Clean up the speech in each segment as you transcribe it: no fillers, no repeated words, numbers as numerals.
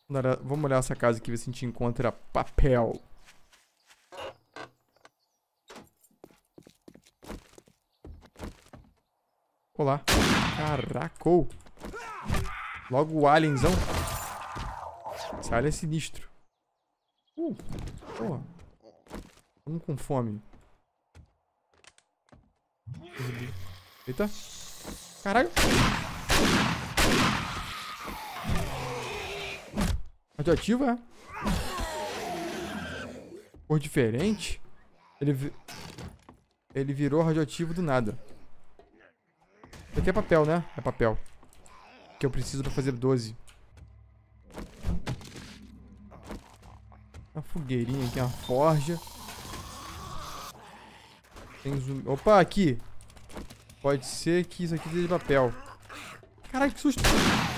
Vamos olhar essa casa aqui, ver se a gente encontra papel. Olá. Caraca. Logo o alienzão. Esse alien é sinistro. Porra. Vamos com fome. Eita. Caralho. Radioativo, é? Cor diferente. Ele virou radioativo do nada. Isso aqui é papel, né? É papel. Que eu preciso pra fazer 12. Uma fogueirinha aqui, uma forja. Tem zumbi. Opa, aqui. Pode ser que isso aqui seja de papel. Caralho, que susto.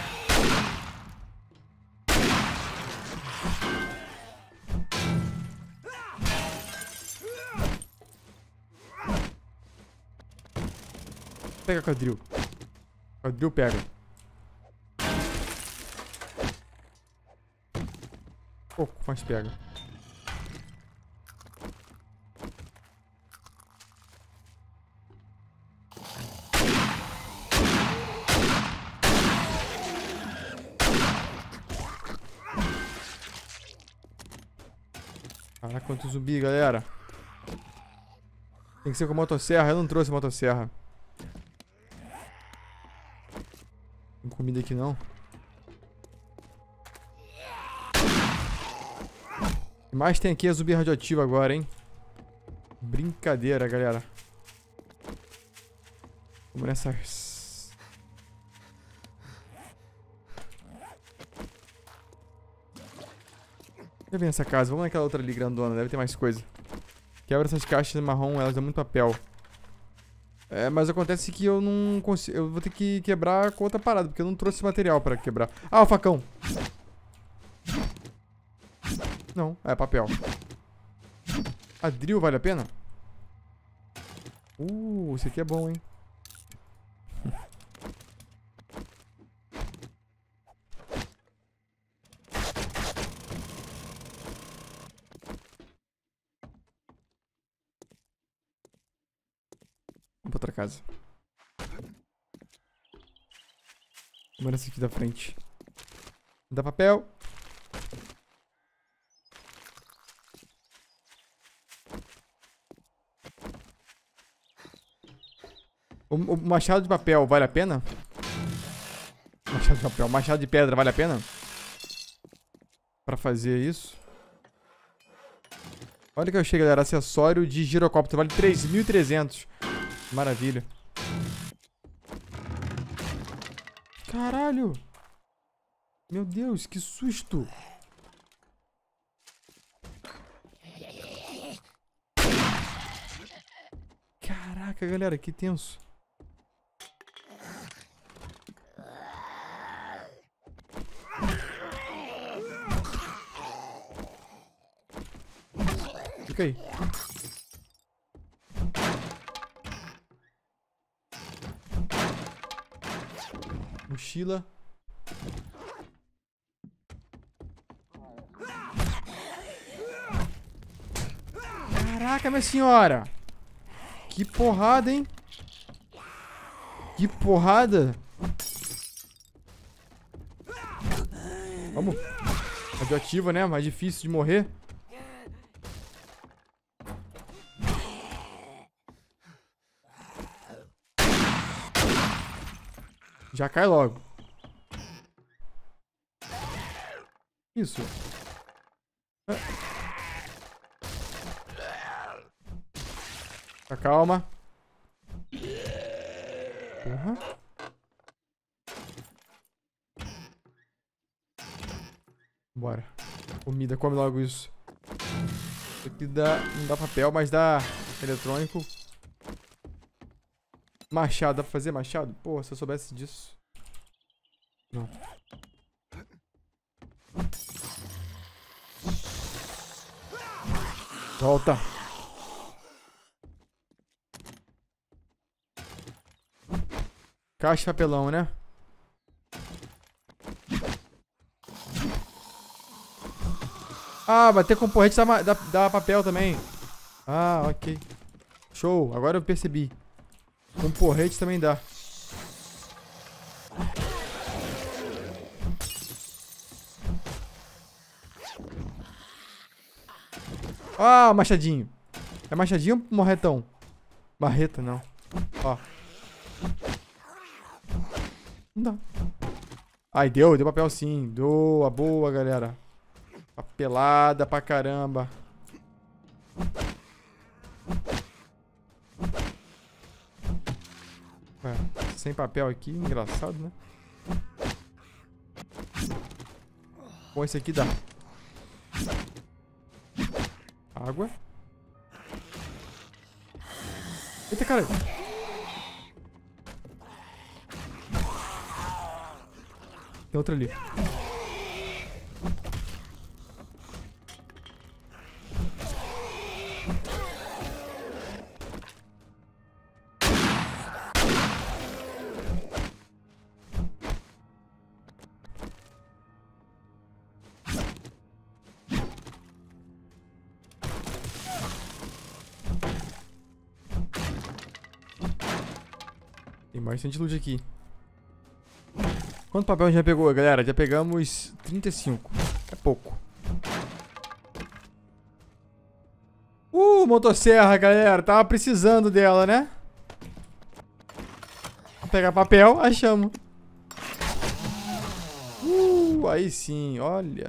Pega quadril. Quadril pega. Pouco, mas pega. Caraca, quanto zumbi, galera. Tem que ser com motosserra. Eu não trouxe motosserra. Tem comida aqui não. O que mais tem aqui é zumbi radioativo agora, hein? Brincadeira, galera. Vamos nessas. Deixa eu ver nessa casa. Vamos naquela outra ali grandona. Deve ter mais coisa. Quebra essas caixas marrom. Elas dão muito papel. É, mas acontece que eu não consigo. Eu vou ter que quebrar com outra parada. Porque eu não trouxe material pra quebrar. Ah, o facão. Não, é papel. A drill vale a pena? Esse aqui é bom, hein? Vamos pra outra casa. Vamos nessa aqui da frente. Dá papel. O machado de papel vale a pena? Machado de papel. Machado de pedra vale a pena? Pra fazer isso. Olha que eu achei, galera. Acessório de girocóptero. Vale 3.300. Maravilha. Caralho. Meu Deus, que susto. Caraca, galera, que tenso. Fica aí. Mochila. Caraca, minha senhora. Que porrada, hein? Que porrada. Vamos. Radioativa, né? Mais difícil de morrer. Já cai logo. Isso. Tá, calma. Porra. Bora. Comida, come logo isso. Isso aqui dá, não dá papel, mas dá eletrônico. Machado, dá pra fazer machado? Pô, se eu soubesse disso. Não. Volta. Caixa de papelão, né? Ah, bater com porrete dá papel também. Ah, ok. Show, agora eu percebi. Com porrete também dá. Ah, machadinho. É machadinho ou morretão? Marreta, não. Ó. Não dá. Ai, deu papel sim. Boa, boa, galera. Papelada pra caramba. Ué, sem papel aqui, engraçado, né? Bom, esse aqui dá. Água. Eita, cara. Tem outra ali. Tem bastante loot aqui. Quanto papel a gente já pegou, galera? Já pegamos 35. É pouco. Motosserra, galera. Tava precisando dela, né? Vou pegar papel, achamos. Aí sim, olha.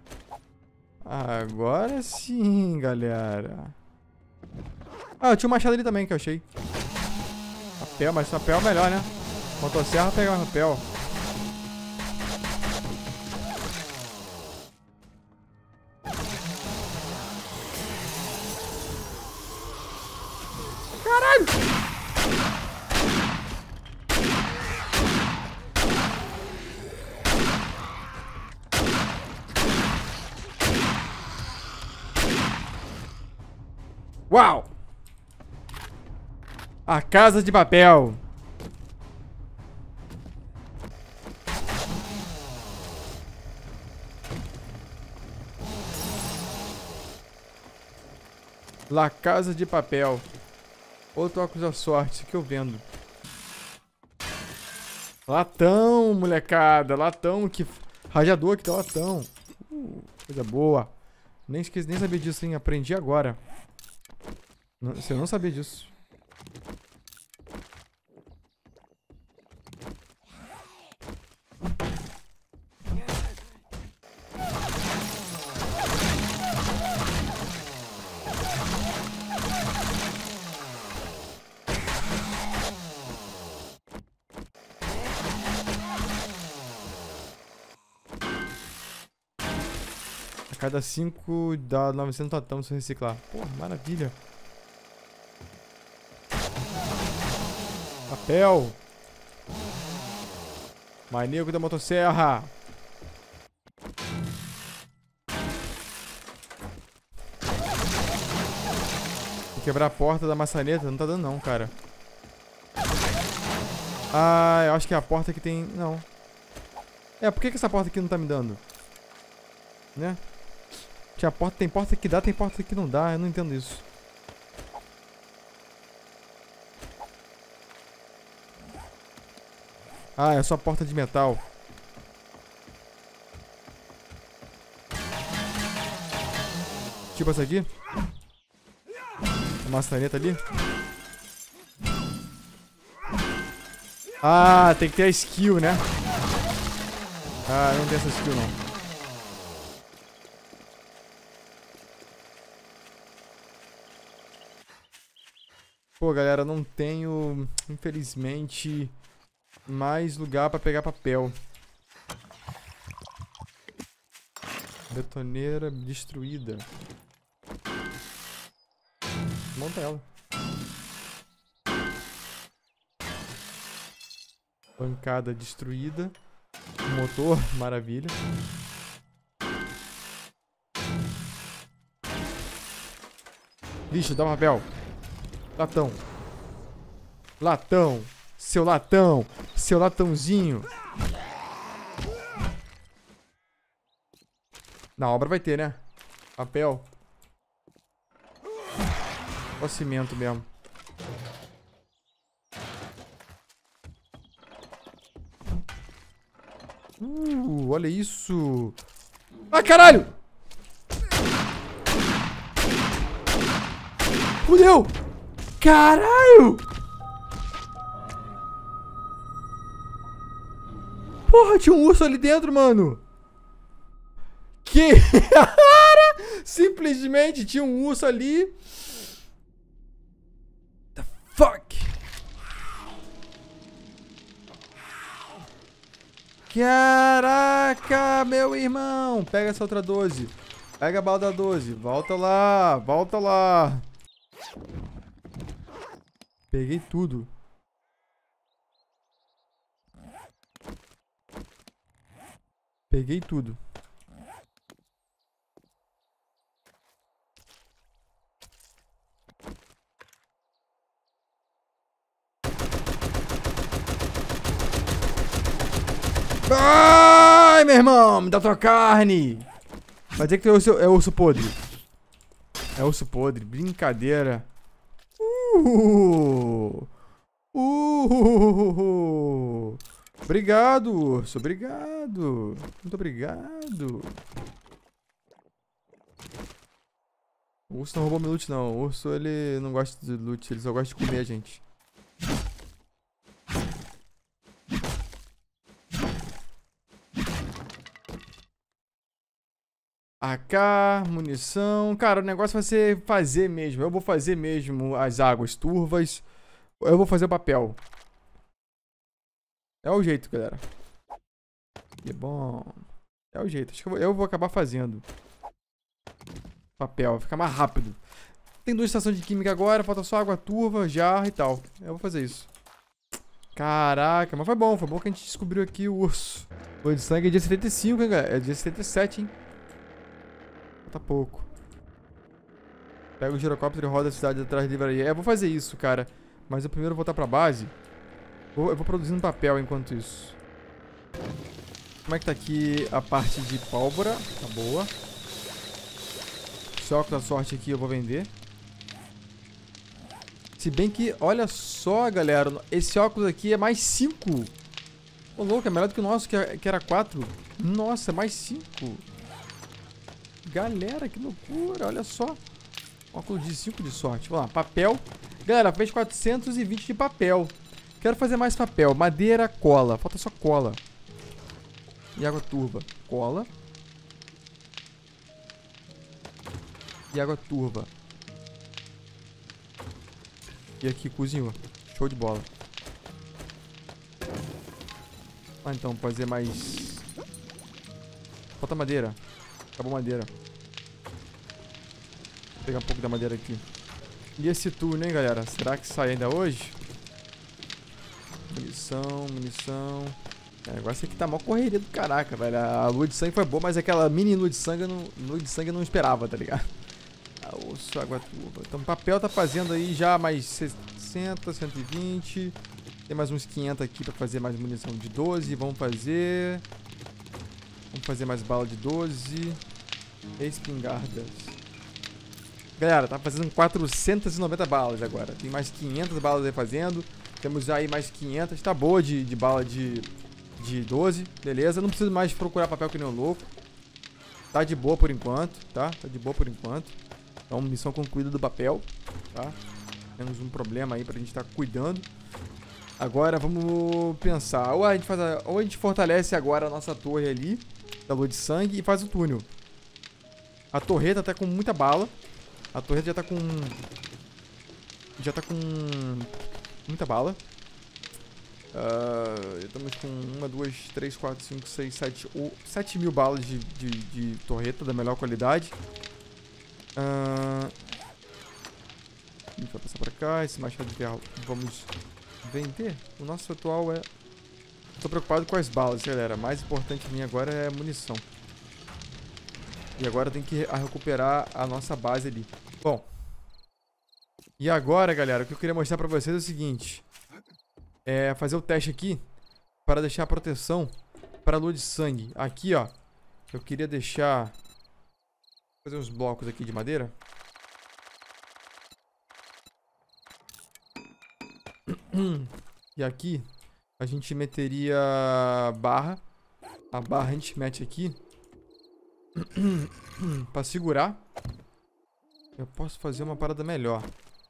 Agora sim, galera. Ah, eu tinha um machado ali também que eu achei. Papel, mas papel é melhor, né? Motosserra pega mais papel. Caralho! Uau! A Casa de Papel. La Casa de Papel. Outro óculos da sorte, que eu vendo. Latão, molecada. Latão, que rajador que tá latão. Coisa boa. Nem esqueci, nem sabia disso, hein? Aprendi agora. Você não sabia disso. Cada 5 dá 900 latão se eu reciclar. Porra, maravilha. Papel. Maníaco da motosserra. Vou quebrar a porta da maçaneta. Não tá dando não, cara. Ah, eu acho que é a porta que tem... Não. Por que essa porta aqui não tá me dando? Né? Tinha porta, tem porta que dá, tem porta que não dá. Eu não entendo isso. Ah, é só porta de metal. Tipo essa aqui. A maçaneta ali. Ah, tem que ter a skill, né? Ah, não tem essa skill não. Pô, galera, não tenho, infelizmente, mais lugar pra pegar papel. Betoneira destruída. Monta ela. Bancada destruída. Motor, maravilha. Lixo, dá um papel. Latão. Latão. Seu latão. Seu latãozinho. Na obra vai ter, né? Papel. Só cimento mesmo. Olha isso. Ah, caralho! Fudeu! Caralho! Porra, tinha um urso ali dentro, mano. Que? Simplesmente tinha um urso ali. The fuck? Caraca, meu irmão. Pega essa outra 12. Pega a bala da 12. Volta lá, volta lá. Peguei tudo. Peguei tudo. Ai, meu irmão, me dá tua carne. Vai dizer que é urso podre. É urso podre, brincadeira. Obrigado, urso, obrigado. Muito obrigado. O urso não roubou meu loot, não. O urso, ele não gosta de loot, ele só gosta de comer a gente. AK, munição. Cara, o negócio vai ser fazer mesmo. Eu vou fazer mesmo as águas turvas. Eu vou fazer o papel. É o jeito, galera. Que bom. É o jeito. Acho que eu vou acabar fazendo. Papel. Vai ficar mais rápido. Tem 2 estações de química agora. Falta só água turva, jarra e tal. Eu vou fazer isso. Caraca, mas foi bom. Foi bom que a gente descobriu aqui o urso. Foi de sangue é dia 75, hein, galera. É dia 77, hein. Falta pouco. Pega o girocóptero e roda a cidade atrás da livraria. Eu vou fazer isso, cara. Mas eu primeiro vou voltar pra base. Eu vou produzindo papel enquanto isso. Como é que tá aqui a parte de pólvora? Tá boa. Esse óculos da sorte aqui eu vou vender. Se bem que, olha só, galera. Esse óculos aqui é mais 5. Ô, louco, é melhor do que o nosso, que era 4. Nossa, mais 5. Galera, que loucura, olha só. Óculos de 5 de sorte. Vamos lá, papel. Galera, fez 420 de papel. Quero fazer mais papel. Madeira, cola. Falta só cola. E água turva. Cola. E água turva. E aqui, cozinhou. Show de bola. Ah, então, fazer mais... Falta madeira. Acabou madeira. Vou pegar um pouco da madeira aqui. E esse turno, hein, galera? Será que sai ainda hoje? Munição, munição. O negócio aqui tá mó correria do caraca, velho. A lua de sangue foi boa, mas aquela mini lua de sangue eu não esperava, tá ligado? Osso, água turva. Então, papel tá fazendo aí já mais 60, 120. Tem mais uns 500 aqui pra fazer mais munição de 12. Vamos fazer mais bala de 12. Espingardas. Galera, tá fazendo 490 balas agora. Tem mais 500 balas aí fazendo. Temos aí mais 500. Tá boa de bala de 12. Beleza. Não preciso mais procurar papel que nem um louco. Tá de boa por enquanto, tá? Tá de boa por enquanto. Então, missão concluída do papel, tá? Temos um problema aí pra gente estar cuidando. Agora, vamos pensar. Ou a gente fortalece agora a nossa torre ali, da lua de sangue, e faz o túnel. A torreta tá com muita bala. A torreta já tá com muita bala. Estamos com 1, 2, 3, 4, 5, 6, 7 mil balas de torreta da melhor qualidade. A gente vai passar pra cá. Esse machado de ferro vamos vender. O nosso atual é... Tô preocupado com as balas, galera. Mais importante pra mim agora é a munição. E agora tem que recuperar a nossa base ali. Bom. E agora, galera, o que eu queria mostrar pra vocês é o seguinte. É fazer o teste aqui para deixar a proteção para a lua de sangue. Aqui, ó. Eu queria deixar Fazer uns blocos aqui de madeira. E aqui a gente meteria barra. A barra a gente mete aqui. Pra segurar. Eu posso fazer uma parada melhor.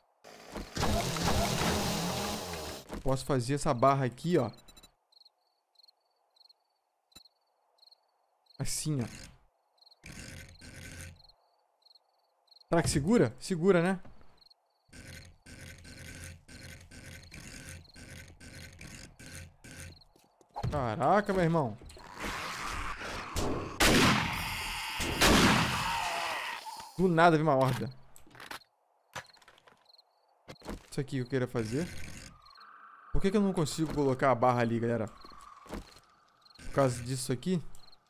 Posso fazer essa barra aqui, ó. Assim, ó. Será que segura? Segura, né? Caraca, meu irmão. Do nada vi uma horda. Isso aqui que eu queria fazer. Por que eu não consigo colocar a barra ali, galera? Por causa disso aqui?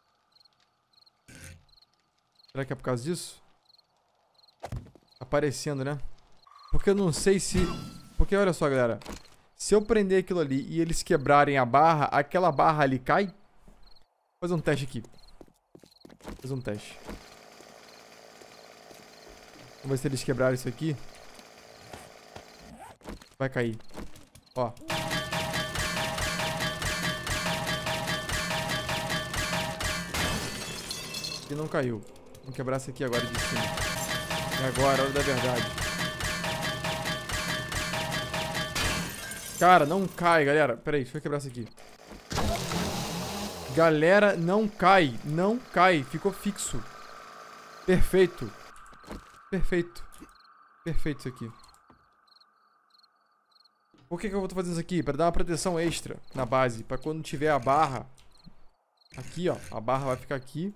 Será que é por causa disso? Aparecendo, né? Porque eu não sei se... Porque olha só, galera. Se eu prender aquilo ali e eles quebrarem a barra, aquela barra ali cai? Vou fazer um teste aqui. Vou fazer um teste. Vamos ver se eles quebrarem isso aqui. Vai cair. Ó. E não caiu. Vamos quebrar isso aqui agora de cima. É agora, a hora da verdade. Cara, não cai, galera. Pera aí, deixa eu quebrar isso aqui. Galera, não cai. Não cai. Ficou fixo. Perfeito. Perfeito. Perfeito isso aqui. Por que eu tô fazendo isso aqui? Pra dar uma proteção extra na base. Pra quando tiver a barra. Aqui, ó. A barra vai ficar aqui.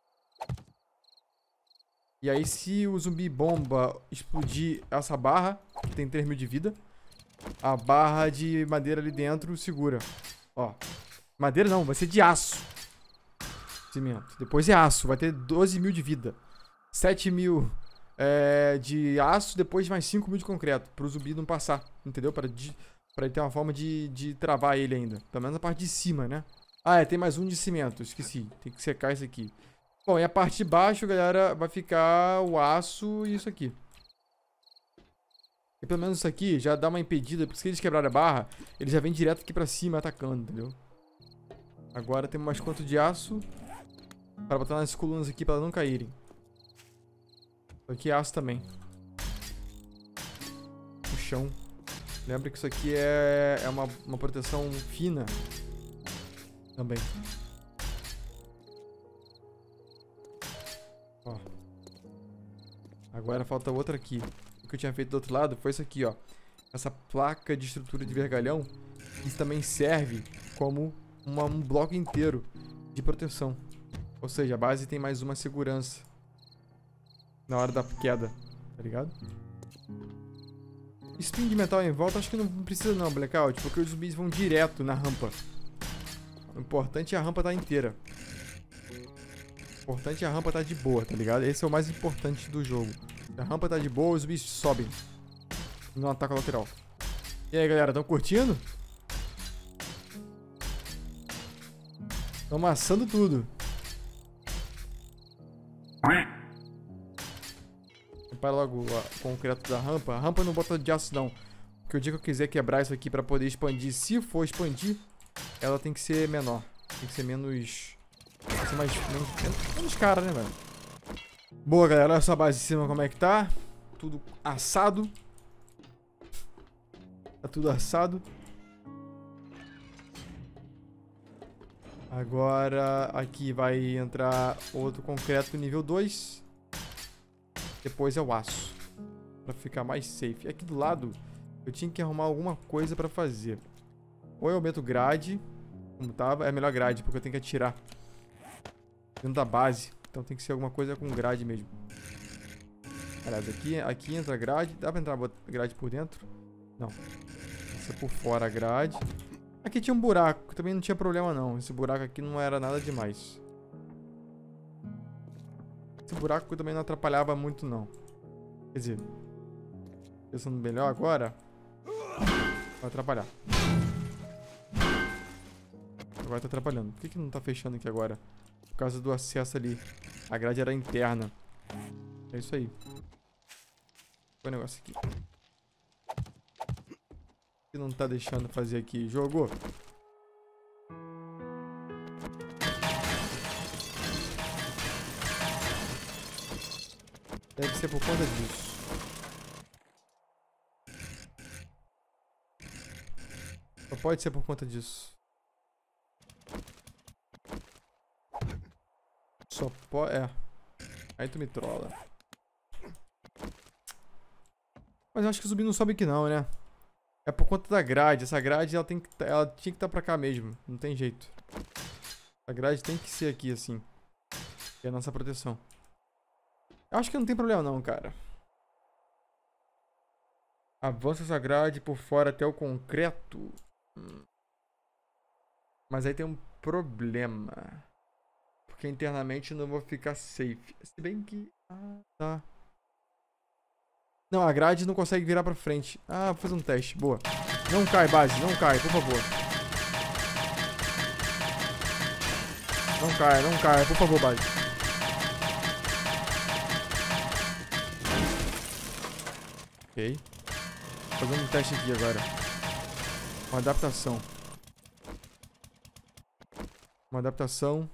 E aí, se o zumbi bomba explodir essa barra, que tem 3.000 de vida, a barra de madeira ali dentro segura. Ó. Madeira não, vai ser de aço. Cimento. Depois é aço, vai ter 12.000 de vida. 7.000 de aço, depois mais 5.000 de concreto. Pro zumbi não passar, entendeu? Pra ele ter uma forma de travar ele ainda. Pelo menos a parte de cima, né? Ah, tem mais um de cimento, esqueci. Tem que secar isso aqui. Bom, e a parte de baixo, galera, vai ficar o aço e isso aqui. E pelo menos isso aqui já dá uma impedida, porque se eles quebrarem a barra, eles já vêm direto aqui pra cima atacando, entendeu? Agora temos mais quanto de aço para botar nas colunas aqui pra elas não caírem. Isso aqui é aço também. O chão. Lembra que isso aqui é uma proteção fina também. Ó. Agora falta outra aqui. O que eu tinha feito do outro lado foi isso aqui, ó. Essa placa de estrutura de vergalhão. Isso também serve como um bloco inteiro de proteção. Ou seja, a base tem mais uma segurança na hora da queda, tá ligado? Espinho de metal em volta, acho que não precisa não, Blackout, porque os zumbis vão direto na rampa. O importante é a rampa estar inteira. O importante é a rampa estar de boa, tá ligado? Esse é o mais importante do jogo. Se a rampa tá de boa, os zumbis sobem. Não ataca lateral. E aí, galera, estão curtindo? Estão amassando tudo. Para logo o concreto da rampa. A rampa não bota de aço não. Porque o dia que eu quiser quebrar isso aqui para poder expandir, se for expandir, ela tem que ser menor. Tem que ser menos... Tem que ser menos cara, né, velho? Boa, galera. Olha essa base de cima como é que tá. Tudo assado. Tá tudo assado. Agora aqui vai entrar outro concreto nível 2. Depois é o aço. Pra ficar mais safe. Aqui do lado eu tinha que arrumar alguma coisa pra fazer. Ou eu meto grade, como tava. É melhor grade, porque eu tenho que atirar dentro da base. Então tem que ser alguma coisa com grade mesmo. Aliás, aqui entra grade. Dá pra entrar grade por dentro? Não. Essa por fora a grade. Aqui tinha um buraco, também não tinha problema não. Esse buraco aqui não era nada demais. Esse buraco também não atrapalhava muito não. Quer dizer, pensando melhor agora, vai atrapalhar. Agora tá atrapalhando. Por que não tá fechando aqui agora? Por causa do acesso ali. A grade era interna. É isso aí. Põe o negócio aqui. Que não tá deixando fazer aqui. Jogou. Deve ser por conta disso. Só pode ser por conta disso. Só pode... É. Aí tu me trola. Mas eu acho que o zumbi não sobe aqui não, né? É por conta da grade. Essa grade, ela tinha que estar pra cá mesmo. Não tem jeito. A grade tem que ser aqui, assim. Que é a nossa proteção. Eu acho que não tem problema não, cara. Avança essa grade por fora até o concreto. Mas aí tem um problema. Porque internamente eu não vou ficar safe. Se bem que... Ah, tá. Não, a grade não consegue virar pra frente. Ah, vou fazer um teste. Boa. Não cai, base. Não cai, por favor. Não cai. Por favor, base. Ok. Fazendo um teste aqui agora. Uma adaptação. Uma adaptação.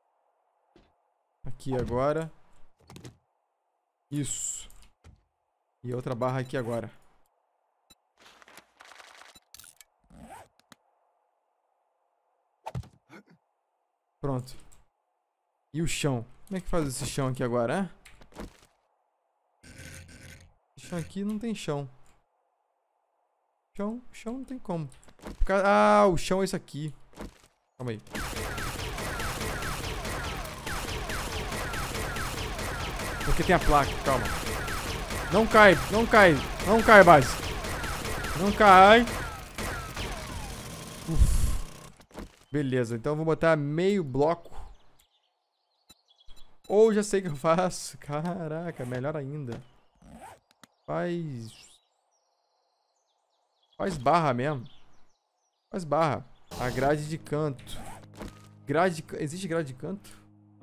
Aqui agora. Isso. E outra barra aqui agora. Pronto. E o chão? Como é que faz esse chão aqui agora, hein? Esse chão aqui não tem chão. Chão não tem como. Ah, o chão é isso aqui. Calma aí. Porque tem a placa, calma. Não cai, base. Não cai. Beleza, então eu vou botar meio bloco. Ou já sei o que eu faço. Caraca, melhor ainda. Faz barra mesmo. Faz barra. A grade de canto. Existe grade de canto?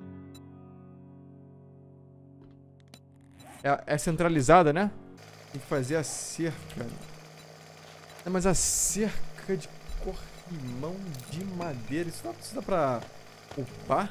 É centralizada, né? Tem que fazer a cerca. Não, mas a cerca de corrimão de madeira. Isso dá pra upar?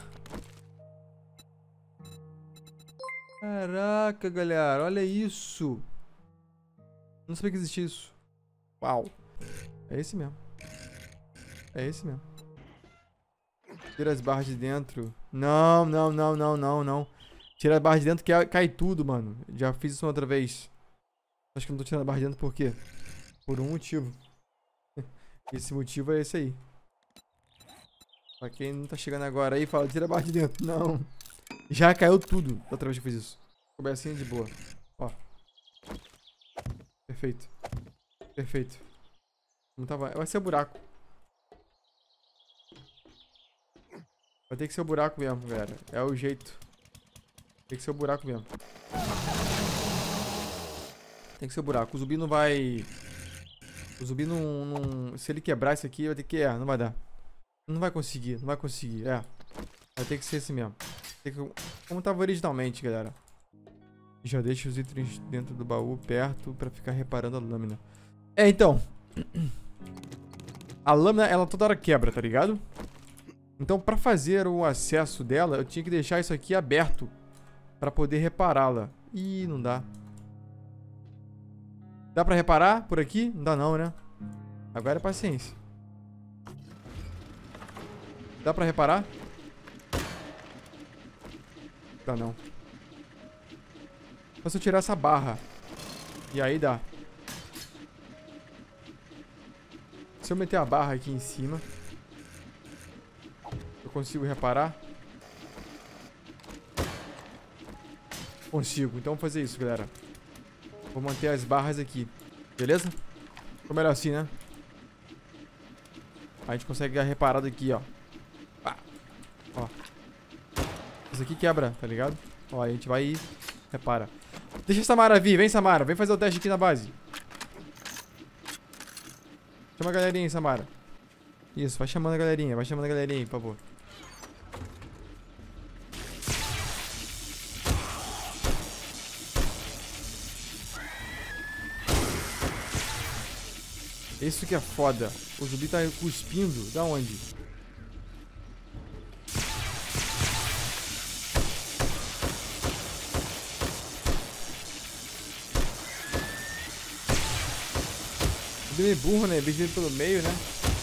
Caraca, galera. Olha isso. Não sabia que existia isso. Uau. É esse mesmo. É esse mesmo. Tira as barras de dentro. Não. Tira a barra de dentro que cai tudo, mano. Já fiz isso uma outra vez. Acho que não tô tirando a barra de dentro por quê? Por um motivo. Esse motivo é esse aí. Pra quem não tá chegando agora aí, fala, tira a barra de dentro. Não. Já caiu tudo da outra vez que eu fiz isso. Ficou assim de boa. Ó. Perfeito. Perfeito. Não tava... Vai ser o buraco. Vai ter que ser o buraco mesmo, galera. É o jeito. Tem que ser o buraco mesmo. Tem que ser o buraco. O zumbi não vai... O zumbi não... Se ele quebrar isso aqui, vai ter que... não vai dar. Não vai conseguir. Vai ter que ser esse mesmo. Como tava originalmente, galera. Já deixa os itens dentro do baú perto pra ficar reparando a lâmina. Então. A lâmina, ela toda hora quebra, tá ligado? Então, pra fazer o acesso dela, eu tinha que deixar isso aqui aberto pra poder repará-la. Ih, não dá. Dá pra reparar por aqui? Não dá não, né? Agora é paciência. Dá pra reparar? Dá não. Só se eu tirar essa barra. E aí dá. Se eu meter a barra aqui em cima, eu consigo reparar? Consigo. Então vou fazer isso, galera. Vou manter as barras aqui. Beleza? Ficou melhor assim, né? A gente consegue dar reparado aqui, ó. Ó. Isso aqui quebra, tá ligado? Ó, a gente vai e repara. Deixa a Samara vir. Vem, Samara. Vem fazer o teste aqui na base. Chama a galerinha aí, Samara. Isso, vai chamando a galerinha. Vai chamando a galerinha aí, por favor. Isso que é foda. O zumbi tá cuspindo. Da onde? Zumbi meio burro, né? Em vez de vir pelo meio, né?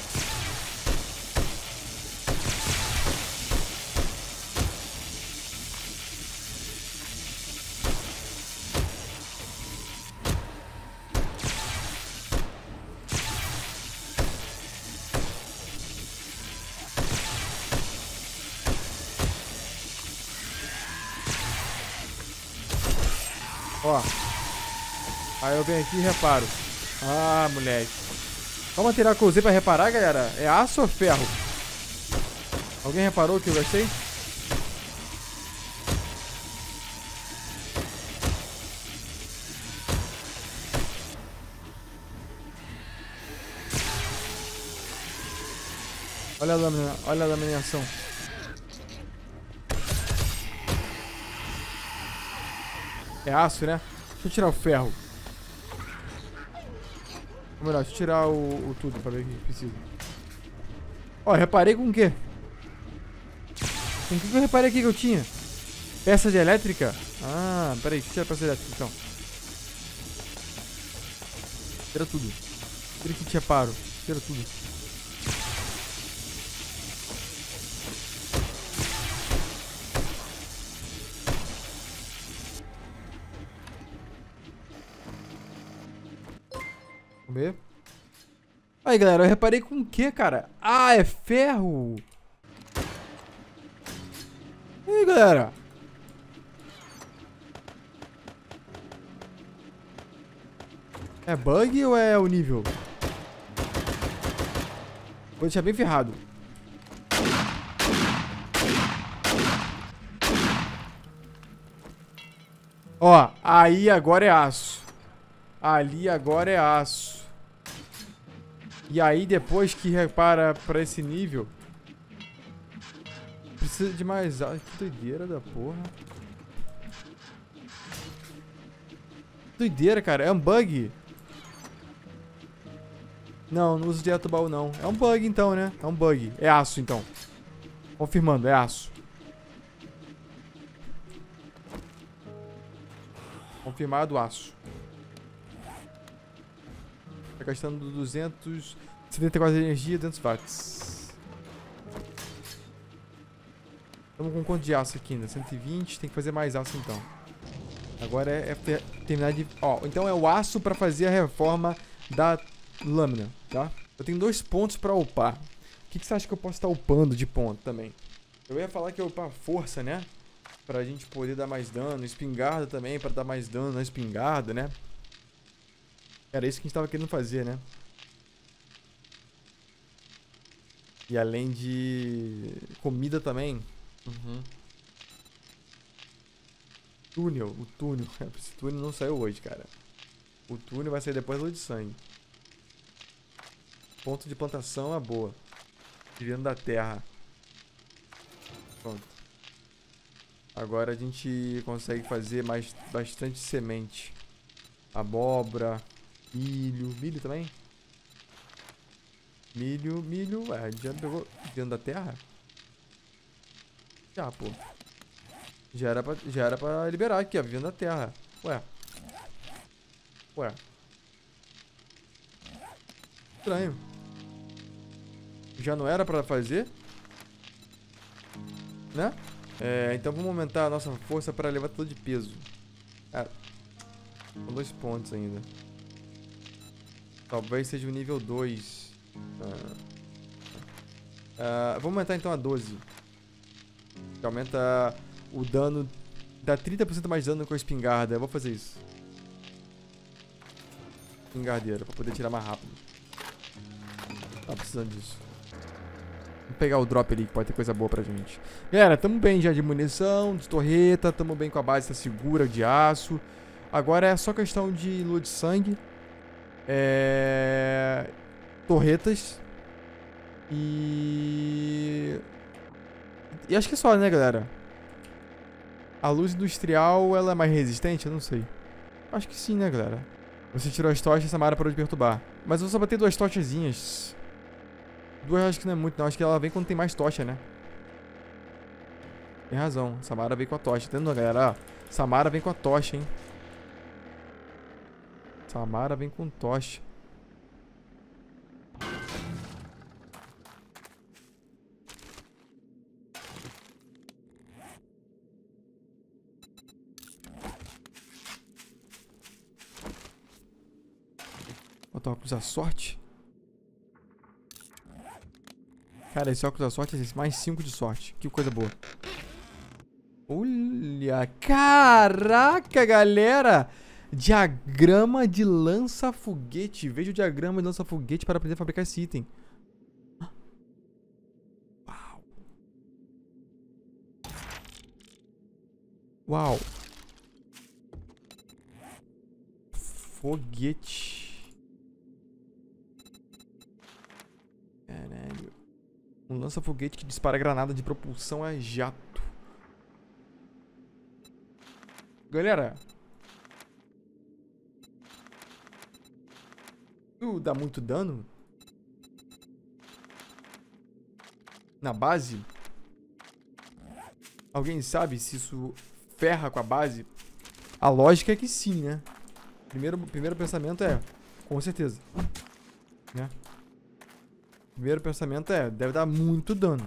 Ó. Aí eu venho aqui e reparo. Ah, moleque. Qual material que eu usei pra reparar, galera? É aço ou ferro? Alguém reparou que eu gastei? Olha a lâmina, olha a laminação. É aço, né? Deixa eu tirar o ferro. Ou melhor, deixa eu tirar o tudo pra ver o que precisa. Ó, reparei com o quê? Com o que eu reparei aqui que eu tinha? Peça de elétrica? Ah, peraí, deixa eu tirar a peça de elétrica então. Tira tudo. Tira que te reparo. Tira tudo. Vamos ver. Aí, galera, eu reparei com o que, cara? Ah, é ferro! E aí, galera? É bug ou é o nível? Vou deixar bem ferrado. Ó, aí agora é aço. Ali agora é aço. E aí depois que repara pra esse nível, precisa de mais aço. Que doideira da porra. Doideira, cara. É um bug. Não, não uso direto baú não. É um bug então, né? É um bug. É aço então. Confirmando, é aço. Confirmado, aço. Tá gastando 274 de energia, 200 watts. Estamos com quanto de aço aqui ainda? 120, tem que fazer mais aço então. Agora é terminar de... Ó, então é o aço pra fazer a reforma da lâmina, tá? Eu tenho 2 pontos pra upar. O que você acha que eu posso estar upando de ponto também? Eu ia falar que eu upar força, né? Pra gente poder dar mais dano. Espingarda também, pra dar mais dano na espingarda, né? Era isso que a gente tava querendo fazer, né? E além de comida também. Túnel, o túnel. Esse túnel não saiu hoje, cara. O túnel vai sair depois da luz de sangue. Ponto de plantação é boa. Tirando da terra. Pronto. Agora a gente consegue fazer bastante semente. Abóbora. Milho. Milho também? Milho. Ué, a gente já pegou dentro da terra? Já, pô. Já era pra liberar aqui, ó. Vivendo da terra. Ué. Estranho. Já não era pra fazer? Né? Então vamos aumentar a nossa força para levar tudo de peso. São 2 pontos ainda. Talvez seja o nível 2. Vamos aumentar então a 12. Que aumenta o dano. Dá 30% mais dano com a espingarda. Eu vou fazer isso. Espingardeira, pra poder tirar mais rápido. Tá precisando disso. Vamos pegar o drop ali, que pode ter coisa boa pra gente. Galera, tamo bem já de munição, de torreta. Tamo bem com a base, tá segura, de aço. Agora é só questão de lua de sangue. Torretas. E acho que é só, né, galera? A luz industrial, ela é mais resistente? Eu não sei. Acho que sim, né, galera? Você tirou as tochas, essa Mara parou de perturbar. Mas eu só botei 2 tochazinhas. 2 eu acho que não é muito, não. Acho que ela vem quando tem mais tocha, né? Tem razão. Samara vem com a tocha. Tá vendo, galera? Ó, Samara vem com a tocha, hein? Samara vem com tocha. Botar óculos da sorte. Cara, esse óculos da sorte é mais 5 de sorte. Que coisa boa. Olha, caraca, galera. Diagrama de lança-foguete. Veja o diagrama de lança-foguete para poder fabricar esse item. Uau. Uau. Foguete. Caralho. Um lança-foguete que dispara granada de propulsão a jato. Galera, isso dá muito dano na base? Alguém sabe se isso ferra com a base? A lógica é que sim, né? Primeiro pensamento é, com certeza, né? Primeiro pensamento é, deve dar muito dano.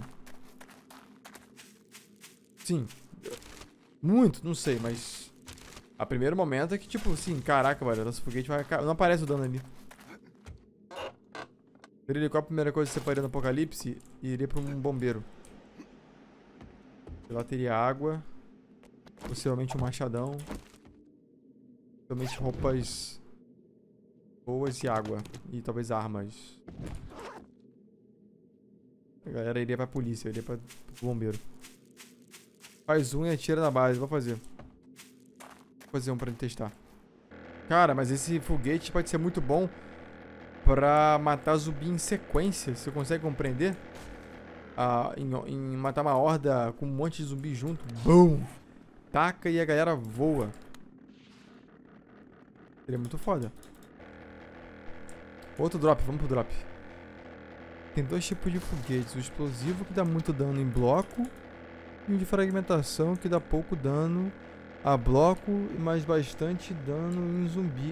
Sim. Muito, não sei, mas... A primeiro momento é que, tipo, assim, caraca, velho, nosso foguete vai... Não aparece o dano ali. Qual a primeira coisa que você faria no apocalipse? E iria pra um bombeiro. Lá teria água. Possivelmente um machadão. Possivelmente roupas boas e água. E talvez armas. A galera iria pra polícia, iria pra bombeiro. Faz um e atira na base, vou fazer. Vou fazer um pra testar. Cara, mas esse foguete pode ser muito bom pra matar zumbi em sequência. Você consegue compreender? Em matar uma horda com um monte de zumbi junto. Bum! Taca e a galera voa. Seria muito foda. Outro drop, vamos pro drop. Tem 2 tipos de foguetes. O explosivo que dá muito dano em bloco. E o de fragmentação que dá pouco dano a bloco, mas bastante dano em zumbi.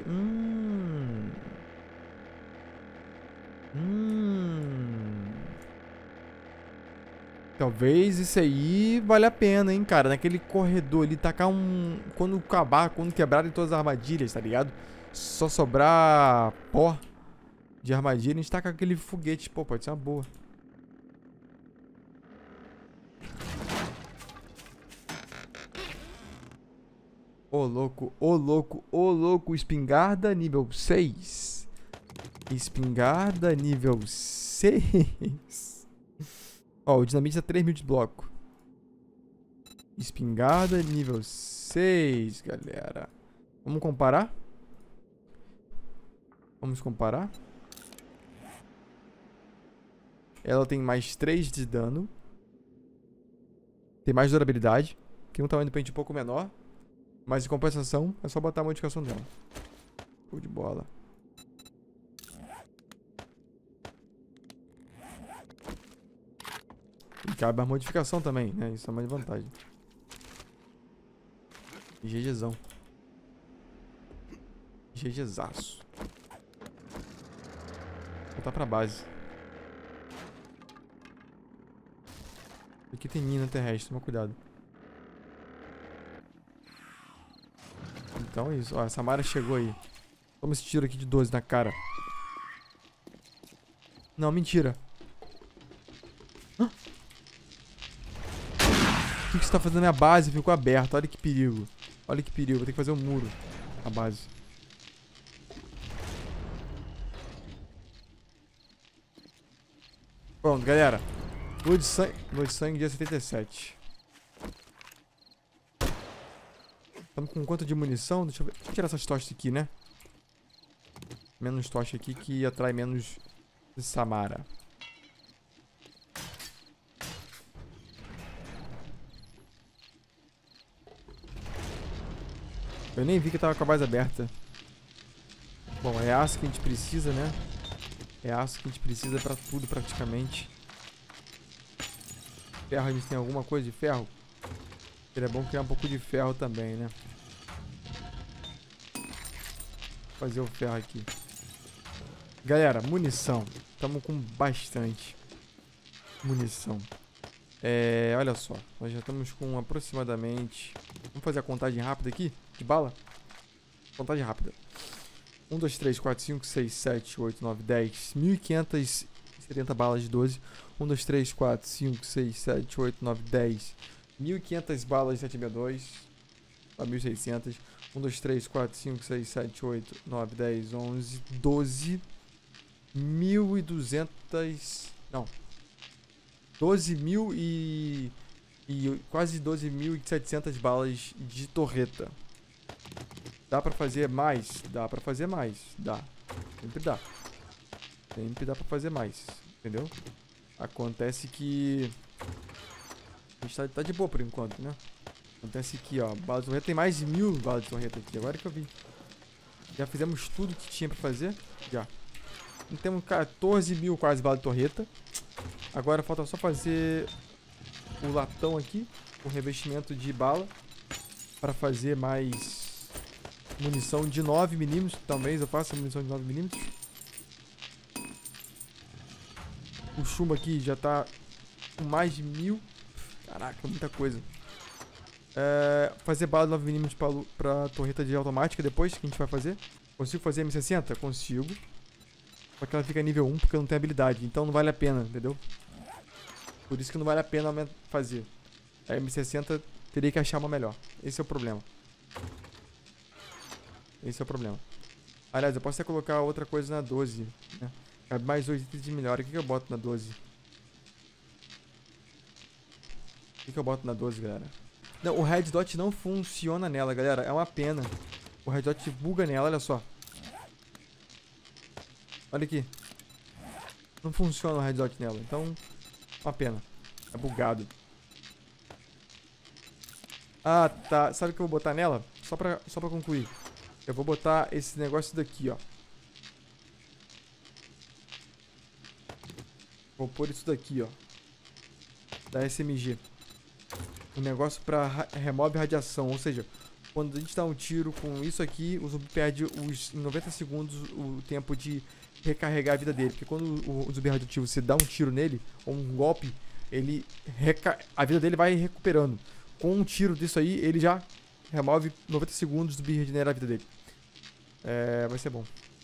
Talvez isso aí vale a pena, hein, cara. Naquele corredor ali, tacar um... Quando quebrarem todas as armadilhas, tá ligado? Só sobrar pó de armadilha, a gente taca aquele foguete. Pô, pode ser uma boa. Ô louco, ô louco, ô louco. Espingarda nível 6. Espingarda nível 6. Ó, o dinamite tá 3.000 de bloco. Espingarda nível 6, galera. Vamos comparar? Vamos comparar. Ela tem mais 3 de dano. Tem mais durabilidade. Tem um tamanho do pente um pouco menor. Mas em compensação, é só botar a modificação dela. Show de bola. E cabe a modificação também, né? Isso é uma vantagem. E GGzão. GGzaço. Vou voltar pra base. Aqui tem mina terrestre, toma cuidado. Então é isso. Ó, a Samara chegou aí. Toma esse tiro aqui de 12 na cara. Não, mentira. Hã? O que você tá fazendo na minha base? Ficou aberto. Olha que perigo. Olha que perigo. Vou ter que fazer um muro na base. Pronto, galera. Lua de sangue dia 77. Estamos com quanto de munição? Deixa eu ver. Deixa eu tirar essas tochas aqui, né? Menos tocha aqui que atrai menos de Samara. Eu nem vi que tava com a base aberta. Bom, é aço que a gente precisa, né? É aço que a gente precisa pra tudo praticamente. Ferro, a gente tem alguma coisa de ferro? Seria bom criar um pouco de ferro também, né? Vou fazer o ferro aqui. Galera, munição. Estamos com bastante munição. Olha só. Nós já estamos com aproximadamente... Vamos fazer a contagem rápida aqui? De bala? Contagem rápida. 1, 2, 3, 4, 5, 6, 7, 8, 9, 10. 1.570 balas de 12. 1, 2, 3, 4, 5, 6, 7, 8, 9, 10. 1.500 balas de 762. 1.600. 1, 2, 3, 4, 5, 6, 7, 8, 9, 10, 11, 12. 1.200... Não. 12.000 e quase 12.700 balas de torreta. Dá pra fazer mais? Dá pra fazer mais. Dá. Sempre dá. Sempre dá pra fazer mais. Entendeu? Acontece que... A gente tá de boa por enquanto, né? Acontece que, ó, bala de torreta. Tem mais de 1.000 balas de torreta aqui. Agora que eu vi. Já fizemos tudo que tinha pra fazer. Já. Então, temos 14.000 quase balas de torreta. Agora falta só fazer o latão aqui. O revestimento de bala. Pra fazer mais... munição de 9mm. Talvez eu faça munição de 9mm. O chumbo aqui já tá com mais de 1.000. Caraca, muita coisa. Fazer bala de 9mm pra torreta de automática depois que a gente vai fazer. Consigo fazer M60? Consigo. Só que ela fica nível 1 porque eu não tenho habilidade. Então não vale a pena, entendeu? Por isso que não vale a pena fazer. A M60 teria que achar uma melhor. Esse é o problema. Esse é o problema. Aliás, eu posso até colocar outra coisa na 12, né? Cabe mais 8 itens de melhora. O que eu boto na 12? O que eu boto na 12, galera? Não, o Red Dot não funciona nela, galera. É uma pena. O Red Dot buga nela, olha só. Olha aqui. Não funciona o Red Dot nela. Então, uma pena. É bugado. Ah, tá. Sabe o que eu vou botar nela? Só pra concluir. Eu vou botar esse negócio daqui, ó. Vou pôr isso daqui, ó. Da SMG. Um negócio pra remove radiação. Ou seja, quando a gente dá um tiro com isso aqui, o zumbi perde em 90 segundos o tempo de recarregar a vida dele. Porque quando o zumbi radioativo, você dá um tiro nele, ou um golpe, a vida dele vai recuperando. Com um tiro disso aí, ele já remove 90 segundos, o zumbi regenera a vida dele. Vai ser bom.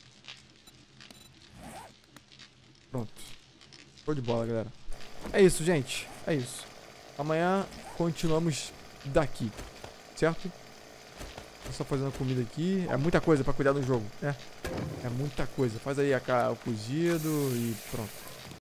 Pronto. Show de bola, galera. É isso, gente. É isso. Amanhã continuamos daqui. Certo? Tô só fazendo comida aqui. É muita coisa pra cuidar do jogo, né? É muita coisa. Faz aí o cozido e pronto.